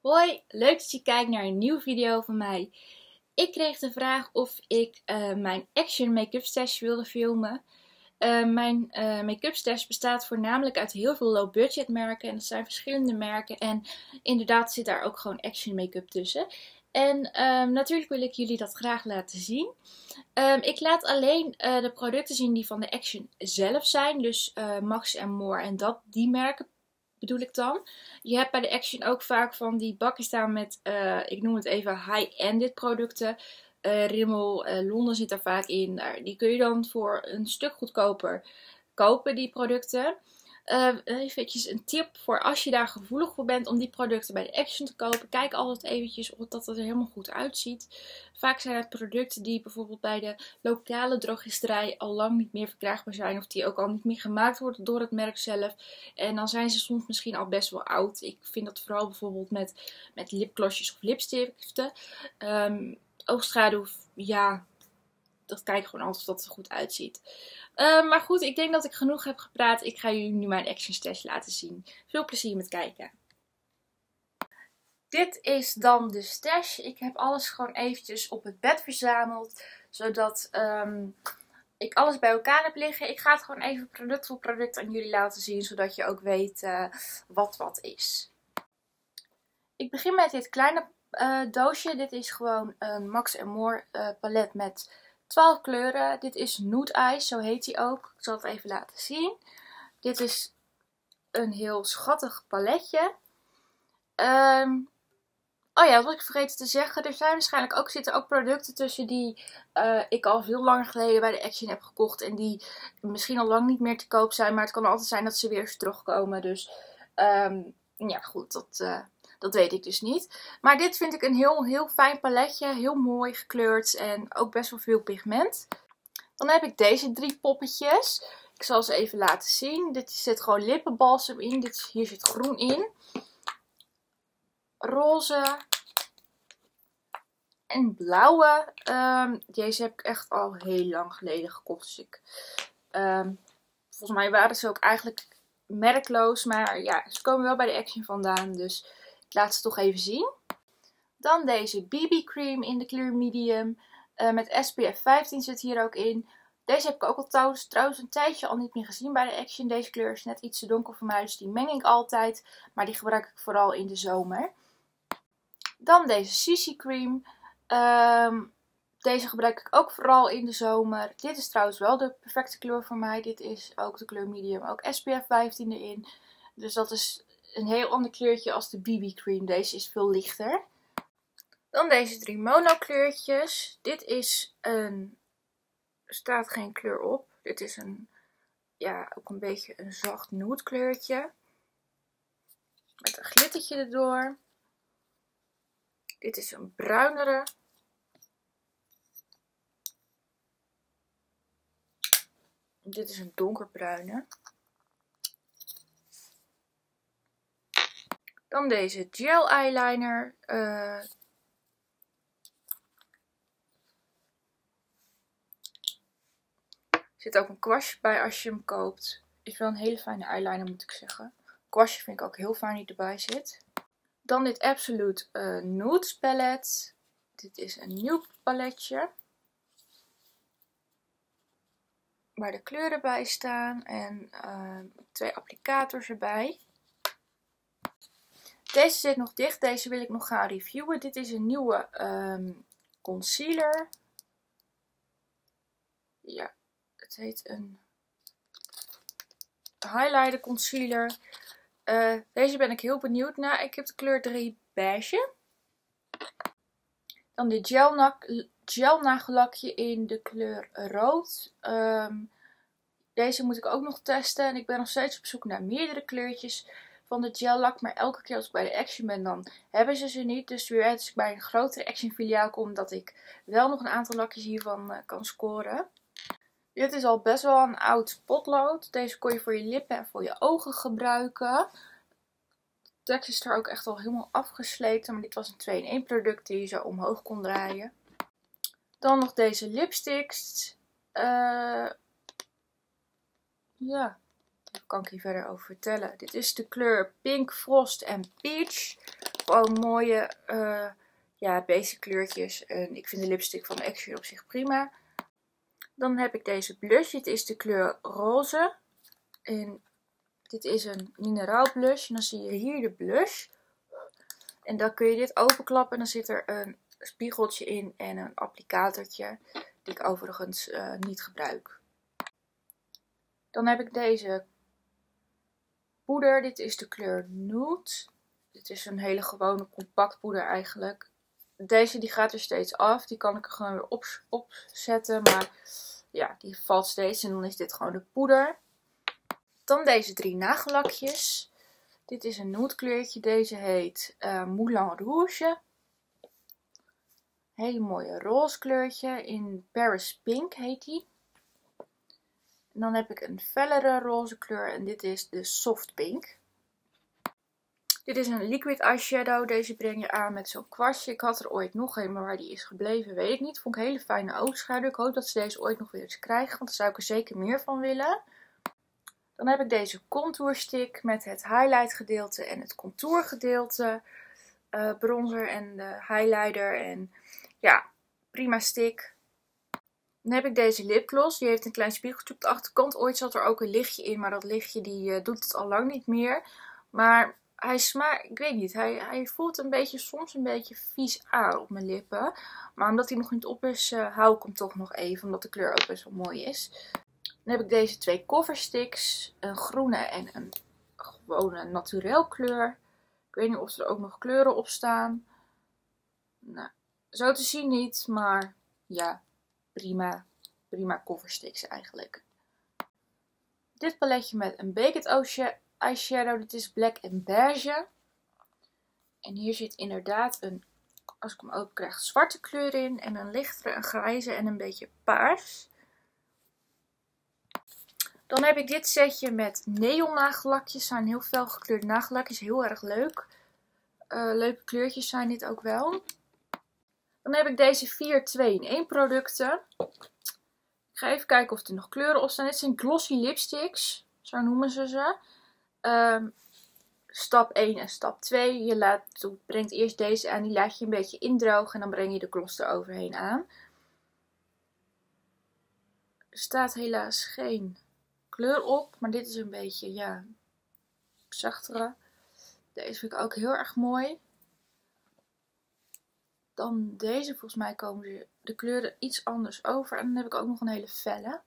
Hoi, leuk dat je kijkt naar een nieuwe video van mij. Ik kreeg de vraag of ik mijn Action make-up stash wilde filmen. Mijn make-up stash bestaat voornamelijk uit heel veel low budget merken. En dat zijn verschillende merken. En inderdaad zit daar ook gewoon Action make-up tussen. En natuurlijk wil ik jullie dat graag laten zien. Ik laat alleen de producten zien die van de Action zelf zijn. Dus Max en More en die merken bedoel ik dan. Je hebt bij de Action ook vaak van die bakken staan met, ik noem het even, high-ended producten. Rimmel, Londen zit daar vaak in. Die kun je dan voor een stuk goedkoper kopen, die producten. Eventjes een tip voor als je daar gevoelig voor bent om die producten bij de Action te kopen. Kijk altijd eventjes of dat het er helemaal goed uitziet. Vaak zijn het producten die bijvoorbeeld bij de lokale drogisterij al lang niet meer verkrijgbaar zijn. Of die ook al niet meer gemaakt worden door het merk zelf. En dan zijn ze soms misschien al best wel oud. Ik vind dat vooral bijvoorbeeld met lipglossjes of lipstiften. Oogschaduw, ja, dat kijk ik gewoon altijd of dat er goed uitziet. Maar goed, ik denk dat ik genoeg heb gepraat. Ik ga jullie nu mijn Action stash laten zien. Veel plezier met kijken. Dit is dan de stash. Ik heb alles gewoon eventjes op het bed verzameld. Zodat ik alles bij elkaar heb liggen. Ik ga het gewoon even product voor product aan jullie laten zien. Zodat je ook weet wat is. Ik begin met dit kleine doosje. Dit is gewoon een Max More palet met 12 kleuren. Dit is Nude Eyes, zo heet hij ook. Ik zal het even laten zien. Dit is een heel schattig paletje. Oh ja, wat was ik vergeten te zeggen. Er zijn waarschijnlijk zitten ook producten tussen die ik al veel langer geleden bij de Action heb gekocht. En die misschien al lang niet meer te koop zijn. Maar het kan altijd zijn dat ze weer eens terugkomen. Dus ja, goed, dat weet ik dus niet. Maar dit vind ik een heel fijn paletje. Heel mooi gekleurd en ook best wel veel pigment. Dan heb ik deze 3 poppetjes. Ik zal ze even laten zien. Dit zit gewoon lippenbalsem in. Hier zit groen in. Roze. En blauwe. Deze heb ik echt al heel lang geleden gekocht. Dus volgens mij waren ze ook eigenlijk merkloos. Maar ja, ze komen wel bij de Action vandaan. Dus ik laat ze toch even zien. Dan deze BB Cream in de kleur medium. Met SPF 15 zit hier ook in. Deze heb ik ook al trouwens een tijdje al niet meer gezien bij de Action. Deze kleur is net iets te donker voor mij, dus die meng ik altijd. Maar die gebruik ik vooral in de zomer. Dan deze CC Cream. Deze gebruik ik ook vooral in de zomer. Dit is trouwens wel de perfecte kleur voor mij. Dit is ook de kleur medium. Ook SPF 15 erin. Dus dat is een heel ander kleurtje als de BB Cream. Deze is veel lichter. Dan deze 3 mono kleurtjes. Dit is een... Er staat geen kleur op. Dit is ook een beetje een zacht nude kleurtje. Met een glittertje erdoor. Dit is een bruinere. Dit is een donkerbruine. Dan deze gel eyeliner. Er zit ook een kwastje bij als je hem koopt. Is wel een hele fijne eyeliner, moet ik zeggen. Kwastje vind ik ook heel fijn die erbij zit. Dan dit Absolute Nudes palet. Dit is een nieuw paletje. Waar de kleuren bij staan. En 2 applicators erbij. Deze zit nog dicht. Deze wil ik nog gaan reviewen. Dit is een nieuwe concealer. Ja, het heet een highlighter concealer. Deze ben ik heel benieuwd naar. Ik heb de kleur 3 beige. Dan dit gel nagellakje in de kleur rood. Deze moet ik ook nog testen. En ik ben nog steeds op zoek naar meerdere kleurtjes van de gel lak. Maar elke keer als ik bij de Action ben, dan hebben ze niet. Dus weer als ik bij een grotere Action filiaal kom, dat ik wel nog een aantal lakjes hiervan kan scoren. Dit is al best wel een oud potlood. Deze kon je voor je lippen en voor je ogen gebruiken. De tekst is er ook echt al helemaal afgesleten. Maar dit was een 2-in-1 product die je zo omhoog kon draaien. Dan nog deze lipsticks. Ja, daar kan ik hier verder over vertellen. Dit is de kleur Pink Frost en Peach. Gewoon mooie, ja, basic kleurtjes. En ik vind de lipstick van Action op zich prima. Dan heb ik deze blush. Dit is de kleur roze. En dit is een mineraal blush. En dan zie je hier de blush. En dan kun je dit openklappen. En dan zit er een spiegeltje in en een applicatortje. Die ik overigens niet gebruik. Dan heb ik deze poeder. Dit is de kleur Nude. Dit is een hele gewone compact poeder eigenlijk. Deze die gaat er steeds af. Die kan ik er gewoon weer opzetten. Maar ja, die valt steeds. En dan is dit gewoon de poeder. Dan deze 3 nagellakjes. Dit is een nude kleurtje. Deze heet Moulin Rouge. Hele mooie roze kleurtje. In Paris Pink heet die. En dan heb ik een fellere roze kleur. En dit is de Soft Pink. Dit is een liquid eyeshadow. Deze breng je aan met zo'n kwastje. Ik had er ooit nog een, maar waar die is gebleven weet ik niet. Vond ik een hele fijne oogschaduw. Ik hoop dat ze deze ooit nog weer eens krijgen, want daar zou ik er zeker meer van willen. Dan heb ik deze contour stick met het highlight gedeelte en het contour gedeelte. Bronzer en de highlighter en ja, prima stick. Dan heb ik deze lipgloss. Die heeft een klein spiegeltje op de achterkant. Ooit zat er ook een lichtje in, maar dat lichtje die doet het al lang niet meer. Maar hij smaakt, ik weet niet, hij voelt soms een beetje vies aan op mijn lippen. Maar omdat hij nog niet op is, hou ik hem toch nog even, omdat de kleur ook best wel mooi is. Dan heb ik deze 2 coversticks, een groene en een gewone naturel kleur. Ik weet niet of er ook nog kleuren op staan. Nou, zo te zien niet, maar ja, prima coversticks eigenlijk. Dit paletje met een Baked eyeshadow, dit is Black en Beige. En hier zit inderdaad een, als ik hem open krijg, zwarte kleur in. En een lichtere, een grijze en een beetje paars. Dan heb ik dit setje met neon nagellakjes. Zijn heel fel gekleurde nagellakjes, heel erg leuk. Leuke kleurtjes zijn dit ook wel. Dan heb ik deze 4 2-in-1 producten. Ik ga even kijken of er nog kleuren op staan. Dit zijn glossy lipsticks, zo noemen ze ze. Stap 1 en stap 2. Je brengt eerst deze aan, die laat je een beetje indrogen en dan breng je de gloss eroverheen aan. Er staat helaas geen kleur op, maar dit is een beetje, ja, zachtere. Deze vind ik ook heel erg mooi. Dan deze, volgens mij komen de kleuren iets anders over. En dan heb ik ook nog een hele felle.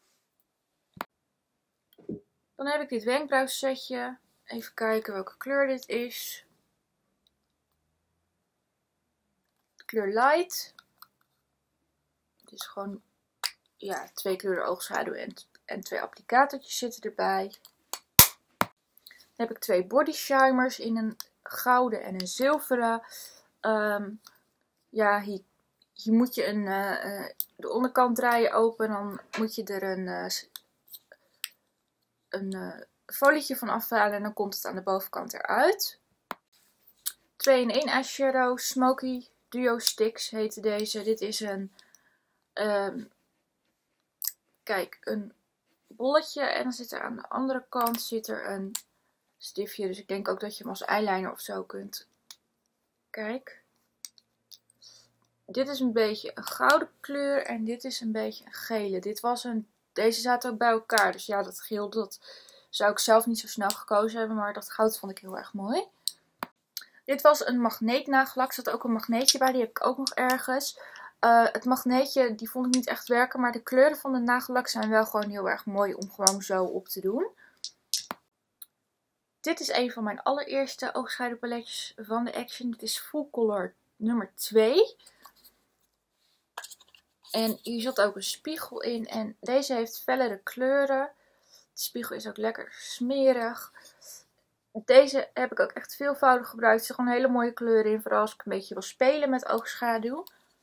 Dan heb ik dit wenkbrauwsetje. Even kijken welke kleur dit is. De kleur light. Het is gewoon, ja, 2 kleuren oogschaduw en 2 applicatortjes zitten erbij. Dan heb ik 2 body shimers in een gouden en een zilveren. Ja, hier moet je de onderkant draaien open. Dan moet je er een folietje van afhalen en dan komt het aan de bovenkant eruit. 2-in-1 eyeshadow, Smoky Duo Sticks heette deze. Dit is een, kijk, een bolletje en dan zit er aan de andere kant zit er een stiftje. Dus ik denk ook dat je hem als eyeliner of zo kunt. Kijk. Dit is een beetje een gouden kleur en dit is een beetje een gele. Deze zaten ook bij elkaar. Dus ja, dat geel, dat zou ik zelf niet zo snel gekozen hebben. Maar dat goud vond ik heel erg mooi. Dit was een magneetnagellak. Er zat ook een magneetje bij. Die heb ik ook nog ergens. Het magneetje, die vond ik niet echt werken. Maar de kleuren van de nagellak zijn wel gewoon heel erg mooi om gewoon zo op te doen. Dit is een van mijn allereerste oogschaduwpaletjes van de Action. Dit is Full Color nummer 2. En hier zat ook een spiegel in. En deze heeft fellere kleuren. De spiegel is ook lekker smerig. Deze heb ik ook echt veelvoudig gebruikt. Er zit gewoon hele mooie kleuren in. Vooral als ik een beetje wil spelen met oogschaduw.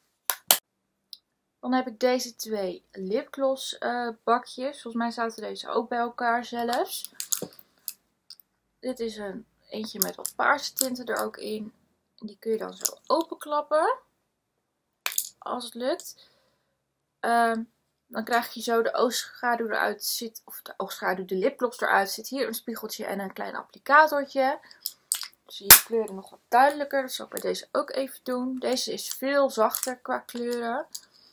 Dan heb ik deze 2 lipgloss bakjes. Volgens mij zaten deze ook bij elkaar zelfs. Dit is eentje met wat paarse tinten er ook in. En die kun je dan zo openklappen. Als het lukt. Dan krijg je zo de oogschaduw eruit. Of de oogschaduw, de lipgloss eruit. Zit hier een spiegeltje en een klein applicatortje. zie je de kleuren nog wat duidelijker. Dat zal ik bij deze ook even doen. Deze is veel zachter qua kleuren.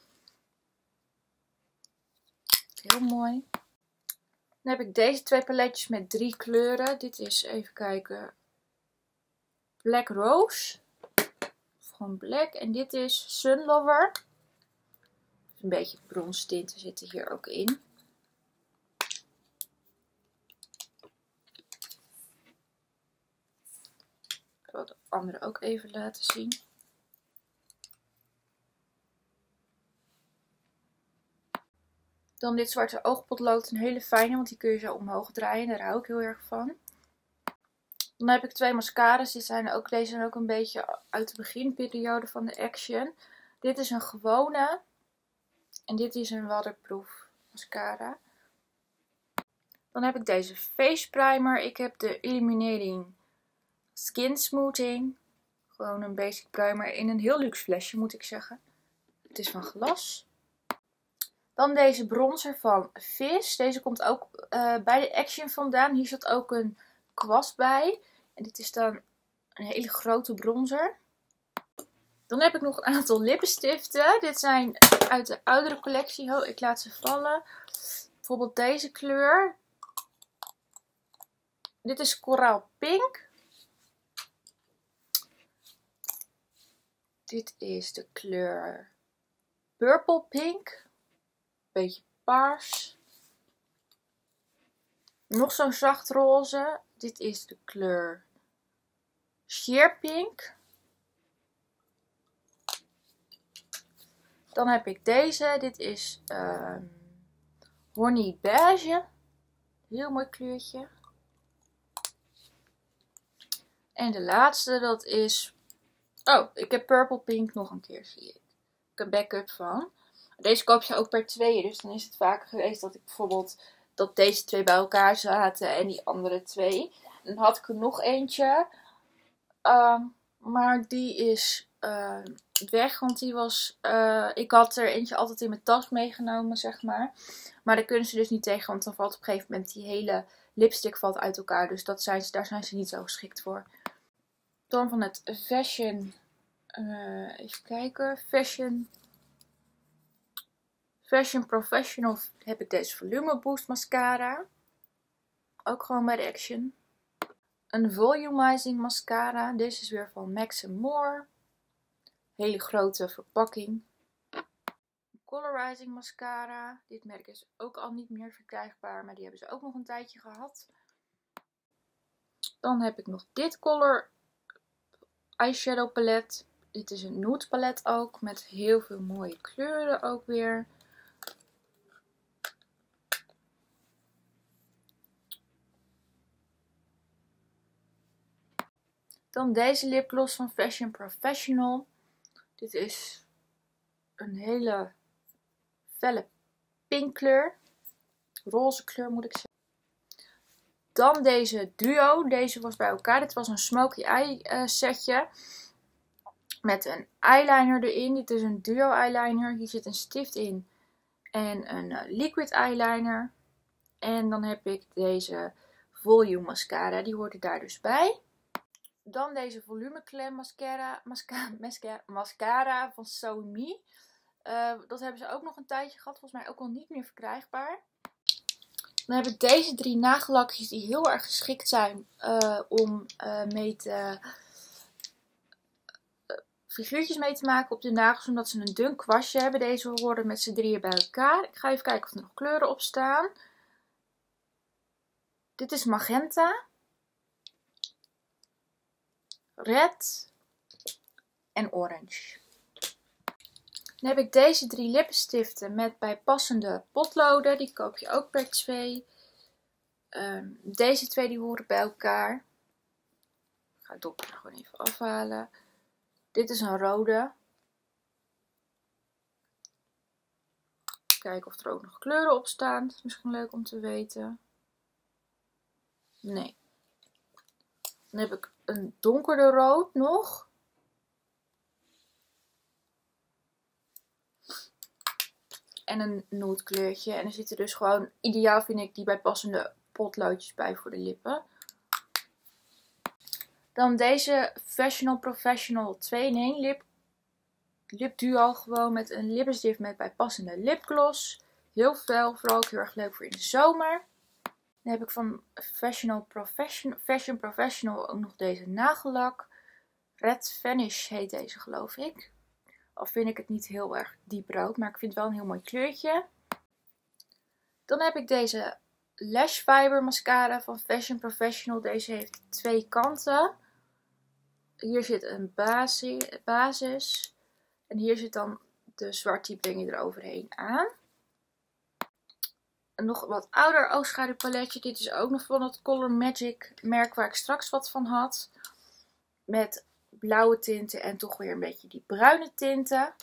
Heel mooi. Dan heb ik deze twee paletjes met 3 kleuren. Dit is, even kijken, Black Rose. Of gewoon black. En dit is Sun Lover. Een beetje bronstinten zitten hier ook in. Ik zal de andere ook even laten zien. Dan dit zwarte oogpotlood, een hele fijne, want die kun je zo omhoog draaien. Daar hou ik heel erg van. Dan heb ik 2 mascara's. Deze zijn ook een beetje uit de beginperiode van de Action. Dit is een gewone. En dit is een waterproof mascara. Dan heb ik deze face primer. Ik heb de Illuminating Skin Smoothing. Gewoon een basic primer in een heel luxe flesje, moet ik zeggen. Het is van glas. Dan deze bronzer van Vis. Deze komt ook bij de Action vandaan. Hier zat ook een kwast bij. En dit is dan een hele grote bronzer. Dan heb ik nog een aantal lippenstiften. Dit zijn uit de oudere collectie. Oh, ik laat ze vallen. Bijvoorbeeld deze kleur. Dit is Coral Pink. Dit is de kleur Purple Pink. Beetje paars. Nog zo'n zacht roze. Dit is de kleur Sheer Pink. Dan heb ik deze. Dit is Honey Beige. Heel mooi kleurtje. En de laatste, dat is... Oh, ik heb Purple Pink nog een keer, zie ik. Ik heb een backup van. Deze koop je ook per 2. Dus dan is het vaker geweest dat ik bijvoorbeeld... dat deze 2 bij elkaar zaten en die andere 2. Dan had ik er nog eentje. Maar die is weg. Want die was... ik had er eentje altijd in mijn tas meegenomen, zeg maar. Maar daar kunnen ze dus niet tegen. Want dan valt op een gegeven moment die hele lipstick valt uit elkaar. Dus daar zijn ze niet zo geschikt voor. Dan van het Fashion... even kijken. Fashion Professional heb ik deze Volume Boost Mascara. Ook gewoon bij de Action. Een Volumizing Mascara. Deze is weer van Max More. Hele grote verpakking. Colorizing Mascara. Dit merk is ook al niet meer verkrijgbaar. Maar die hebben ze ook nog een tijdje gehad. Dan heb ik nog dit Color Eyeshadow palet. Dit is een nude palet ook. Met heel veel mooie kleuren ook weer. Dan deze lipgloss van Fashion Professional. Dit is een hele felle pink kleur. Roze kleur moet ik zeggen. Dan deze duo. Deze was bij elkaar. Dit was een smoky eye setje. Met een eyeliner erin. Dit is een duo eyeliner. Hier zit een stift in. En een liquid eyeliner. En dan heb ik deze volume mascara. Die hoort er daar dus bij. Dan deze volume clam mascara van So Me. Dat hebben ze ook nog een tijdje gehad. Volgens mij ook al niet meer verkrijgbaar. Dan heb ik deze 3 nagellakjes die heel erg geschikt zijn om figuurtjes mee te maken op de nagels. Omdat ze een dun kwastje hebben. Deze horen met z'n 3 bij elkaar. Ik ga even kijken of er nog kleuren op staan. Dit is magenta. Red. En orange. Dan heb ik deze 3 lippenstiften met bijpassende potloden. Die koop je ook per 2. Deze 2 die horen bij elkaar. Ik ga het dopje gewoon even afhalen. Dit is een rode. Kijken of er ook nog kleuren op staan. Dat is misschien leuk om te weten. Nee. Dan heb ik een donkerder rood nog. En een nude kleurtje. En er zitten dus gewoon, ideaal vind ik, die bijpassende potloodjes bij voor de lippen. Dan deze Professional 2-in-1 lip duo. Gewoon met een lippenstift met bijpassende lipgloss. Heel fel, vooral ook heel erg leuk voor in de zomer. Dan heb ik van Fashion Professional ook nog deze nagellak. Red Vanish heet deze, geloof ik. Al vind ik het niet heel erg diep rood, maar ik vind het wel een heel mooi kleurtje. Dan heb ik deze Lash Fiber mascara van Fashion Professional. Deze heeft 2 kanten. Hier zit een basis. En hier zit dan de zwarte, die breng je eroverheen aan. Een nog wat ouder oogschaduwpaletje. Dit is ook nog van het Color Magic merk waar ik straks wat van had. Met blauwe tinten en toch weer een beetje die bruine tinten.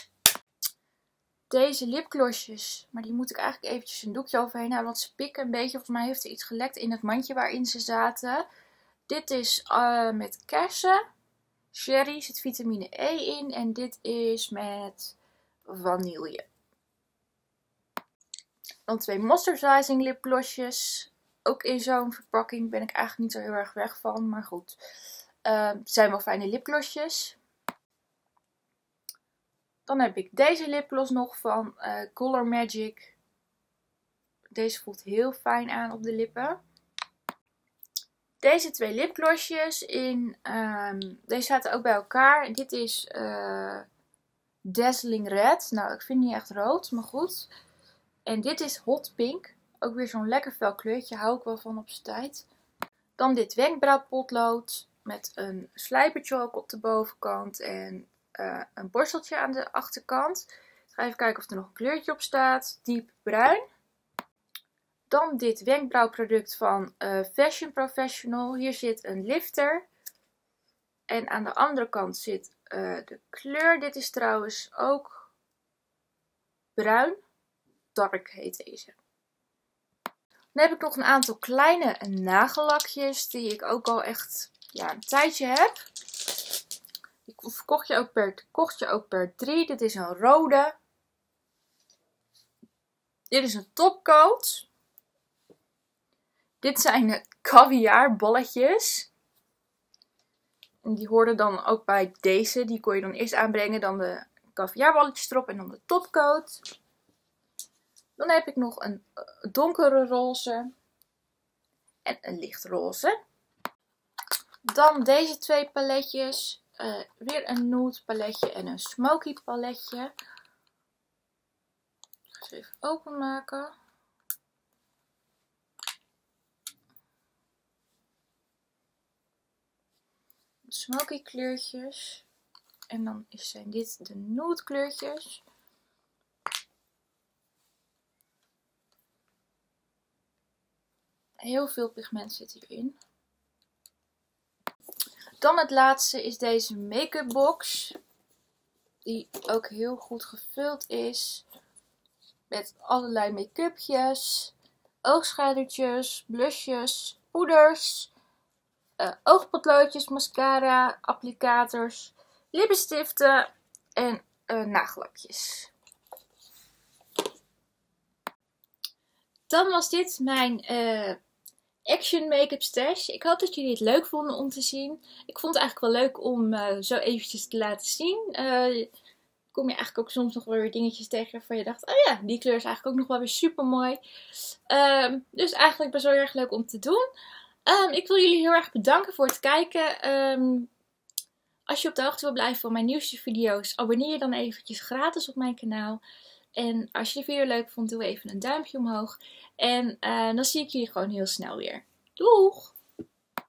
Deze lipglossjes, maar die moet ik eigenlijk eventjes een doekje overheen houden, want ze pikken een beetje. Volgens mij heeft er iets gelekt in het mandje waarin ze zaten. Dit is met kersen. Sherry, zit vitamine E in. En dit is met vanille. Dan 2 moisturizing lipglossjes. Ook in zo'n verpakking ben ik eigenlijk niet zo heel erg weg van, maar goed. Het zijn wel fijne lipglossjes. Dan heb ik deze lipgloss nog van Color Magic. Deze voelt heel fijn aan op de lippen. Deze 2 lipglossjes deze zaten ook bij elkaar. Dit is Dazzling Red. Nou, ik vind het niet echt rood, maar goed. En dit is Hot Pink. Ook weer zo'n lekker fel kleurtje. Hou ik wel van op zijn tijd. Dan dit wenkbrauwpotlood. Met een slijpertje ook op de bovenkant. En een borsteltje aan de achterkant. Ik ga even kijken of er nog een kleurtje op staat. Diep bruin. Dan dit wenkbrauwproduct van Fashion Professional. Hier zit een lifter. En aan de andere kant zit de kleur. Dit is trouwens ook bruin. Dark heet deze. Dan heb ik nog een aantal kleine nagellakjes. Die ik ook al echt een tijdje heb. Die kocht je ook per 3. Dit is een rode. Dit is een topcoat. Dit zijn caviarbolletjes. En die hoorden dan ook bij deze. Die kon je dan eerst aanbrengen. Dan de caviarbolletjes erop en dan de topcoat. Dan heb ik nog een donkere roze. En een lichtroze. Dan deze 2 paletjes. Weer een nude paletje en een smoky paletje. Ik ga ze even openmaken. Smoky kleurtjes. En dan zijn dit de nude kleurtjes. Heel veel pigment zit hierin. Dan het laatste is deze make-up box. Die ook heel goed gevuld is. Met allerlei make-upjes, oogschaduwtjes, blushjes, poeders, oogpotloodjes, mascara, applicators, lippenstiften en nagellakjes. Dan was dit mijn Action Make-up Stash. Ik hoop dat jullie het leuk vonden om te zien. Ik vond het eigenlijk wel leuk om zo eventjes te laten zien. Kom je eigenlijk ook soms nog wel weer dingetjes tegen waarvan je dacht, oh ja, die kleur is eigenlijk ook nog wel weer super mooi. Dus eigenlijk best wel heel erg leuk om te doen. Ik wil jullie heel erg bedanken voor het kijken. Als je op de hoogte wil blijven van mijn nieuwste video's, abonneer je dan eventjes gratis op mijn kanaal. En als je de video leuk vond, doe even een duimpje omhoog. En dan zie ik jullie gewoon heel snel weer. Doeg!